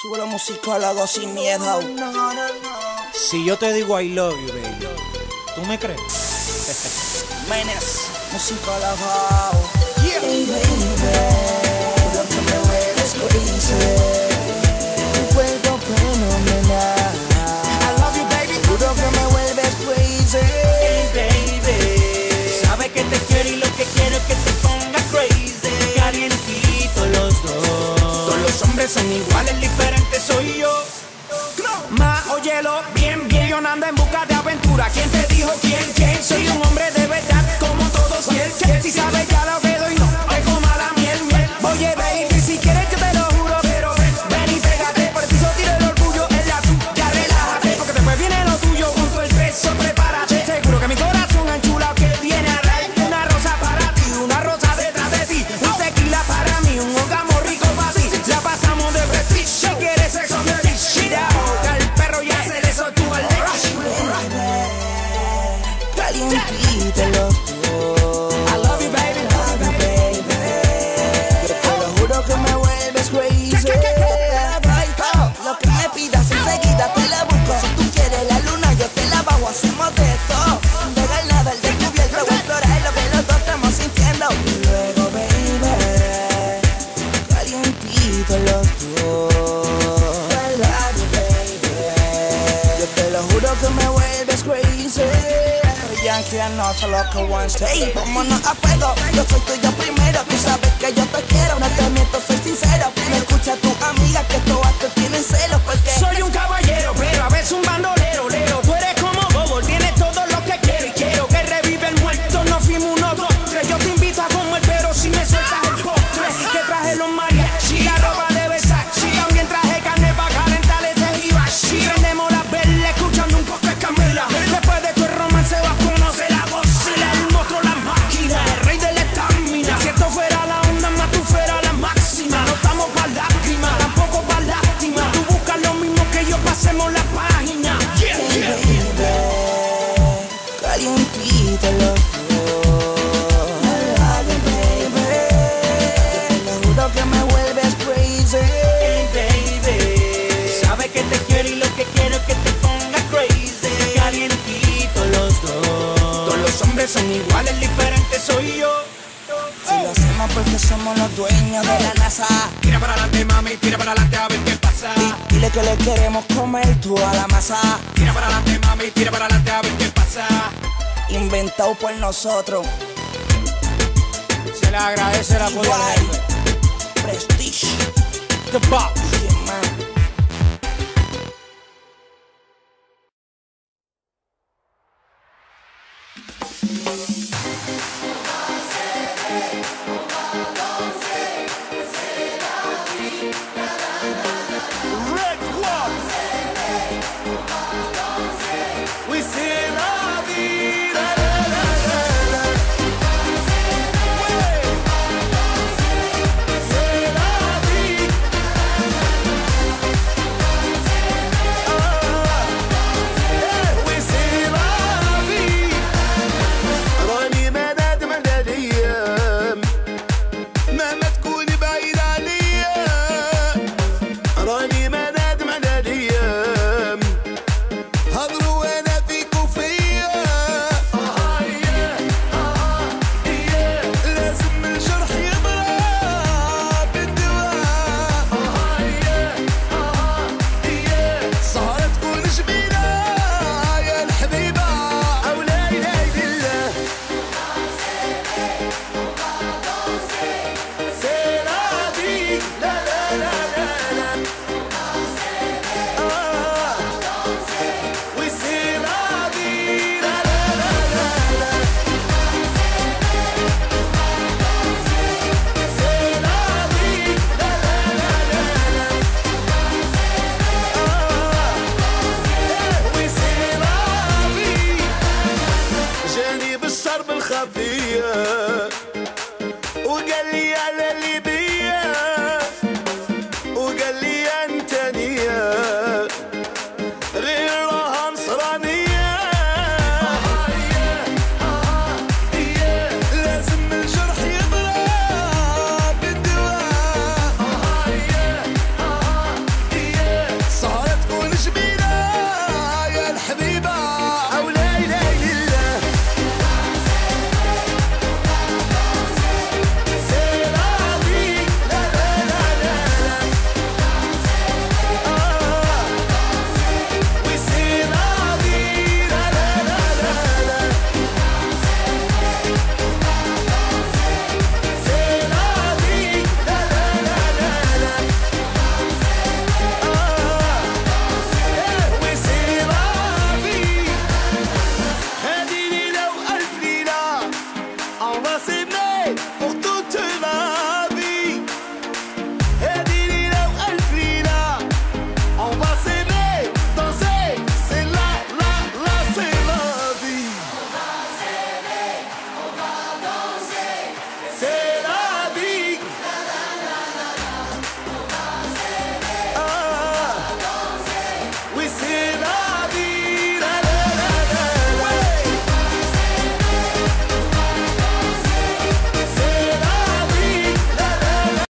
Sube los musicólogos sin miedo. Si yo te digo I love you, baby, ¿tú me crees? Menes, musicólogo. Yeah. Hey, baby, lo que me hueles crazy. Tu cuerpo fenomenal. I love you, baby. Juro que me vuelves crazy. Hey, baby, sabe que te quiero y lo que quiero es que te ponga crazy. Calientito los dos. Todos los hombres son iguales, diferentes soy yo. Ma, óyelo bien, bien. Yo no ando en busca de aventura. ¿Quién te dijo quién? Soy un hombre de verdad, como todos y él. Si sabes ya lo que doy, no te coma la miel. Oye, baby, si quieres yo te lo juro, pero ven y pégate. Por ti tira el orgullo en la tuya, relájate. Porque después viene lo tuyo, junto el peso, prepárate. Seguro que mi corazón enchulado que viene a raíz. Una rosa para ti, una rosa detrás de ti. Un tequila para mí, un orgasmo rico para ti. Ya pasamos de prestige, si quieres sexo de dichida. El perro ya se le soltó al Calientito los dos. I love you, baby. Love you, baby. Yo te lo juro que me vuelves crazy. Yo te la doy todo. Lo que me pidas enseguida te la busco. Si tú quieres la luna, yo te la bajo. Hacemos de todo. Sin dejar nada el descubierto. Voy a explorar lo que los dos estamos sintiendo. Y luego, baby, calientito los dos. I love you, baby. Yo te lo juro que me vuelves crazy. Yankee, no solo que one stay. Vámonos a fuego, yo soy tuyo primero. Tú sabes que yo te quiero, no te miento, soy sincero. Me escucha tu amiga que todas te tienen celos porque soy un caballero, pero a veces un bandolero, lero. Tú eres como Bobo, tienes todo lo que quiero. Y quiero que revive el muerto, no fuimos uno, dos, tres. Yo te invito a comer, pero si me sueltas el postre. Que traje los mariachis, la ropa de Versace. También traje carne para calentar ese hibachi. Prendemos las velas, escuchando un poco de Camila. Después de tu romance vas a conocer la Godzilla, el monstruo, la máquina, el rey de la estamina. Si esto fuera la onda, más tú fuera la máxima. No estamos pa' lágrimas, tampoco pa' lástima. Tú buscas lo mismo que yo, pasemos la página. Yeah, yeah, baby, calientito los dos. I love you, baby. Yo te lo juro que me vuelves crazy. Hey, baby, sabe que te quiero y lo que quiero es que te ponga crazy. Calientito los dos. Todos los hombres son iguales, diferentes soy yo. Si lo hacemos porque somos los dueños de la NASA. Tira para adelante, mami, tira para adelante a ver qué pasa. Dile que le queremos comer toda la masa. Tira para adelante, mami, tira para adelante a ver qué pasa. Inventado por nosotros. Se le agradece el apoyo. Prestige. The Box. ¿Quién más?